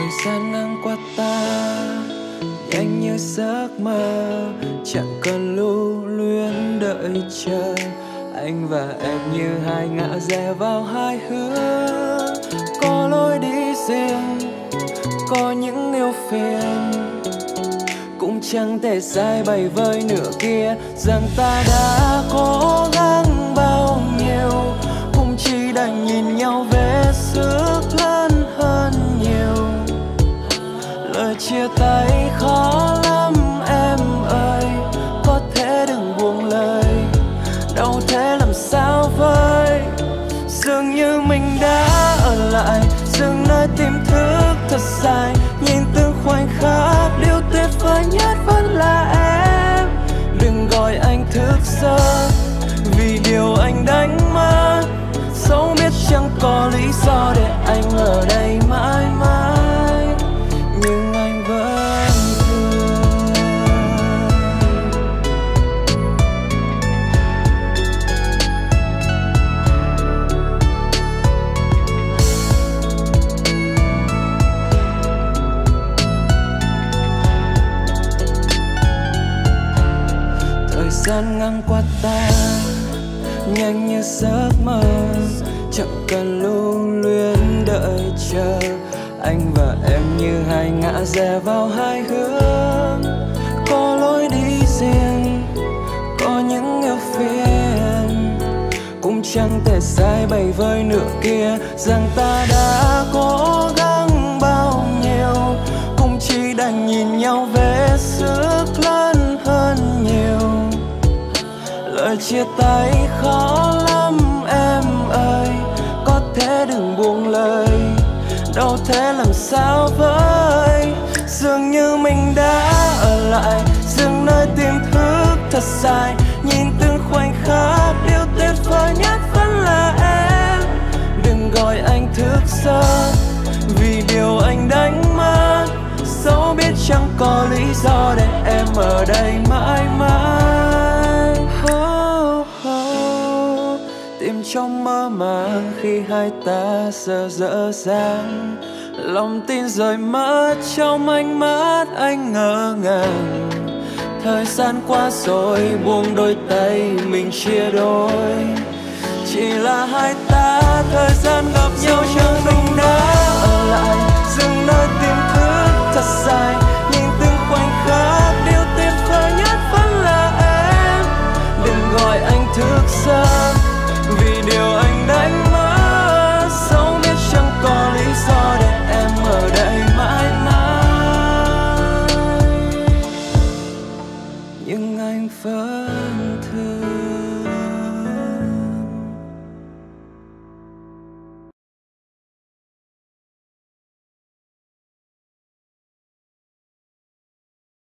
gian ngang qua ta nhanh như giấc mơ, chẳng cần lưu luyến đợi chờ. Anh và em như hai ngã rẽ vào hai hướng, có lối đi riêng, có những yêu phiền, cũng chẳng thể sai bày với nửa kia rằng ta đã cố gắng bao nhiêu, cũng chỉ đành nhìn nhau vết sức lớn hơn nhiều. Lời chia tay khó lắm em ơi, có thể đừng buông lời, đâu thế làm sao với. Dường như mình đã ở lại dừng nơi tìm thức thật dài, nhìn từng khoảnh khắc điều tuyệt vời nhất vẫn là em. Đừng gọi anh thức giấc vì điều anh đánh mất, dẫu biết chẳng có lý do để anh ở đây mãi mãi, nhưng anh vẫn thương. Thời gian ngang qua ta nhanh như giấc mơ, chẳng cần lưu luyến đợi chờ. Anh và em như hai ngã rẽ vào hai hướng, có lối đi riêng, có những yêu phiền, cũng chẳng thể sai bày với nửa kia rằng ta đã cố gắng bao nhiêu, cũng chỉ đành nhìn nhau vết sức lớn hơn nhiều. Lời chia tay khó lắm em ơi, có thể đừng buông lời, đâu thế làm sao với. Dường như mình đã ở lại dừng nơi tìm thức thật dài, nhìn từng khoảnh khắc điều tuyệt vời nhất vẫn là em. Đừng gọi anh thức giấc vì điều anh đánh mất, dẫu biết chẳng có lý do để em ở đây mãi mãi. Tìm trong mơ màng khi hai ta giờ dở dang, lòng tin rời mất trong ánh mắt anh ngỡ ngàng. Thời gian qua rồi buông đôi tay mình chia đôi, chỉ là hai ta thời gian gặp nhau chẳng mình đã ở lại dừng nơi tìm thức thật dài,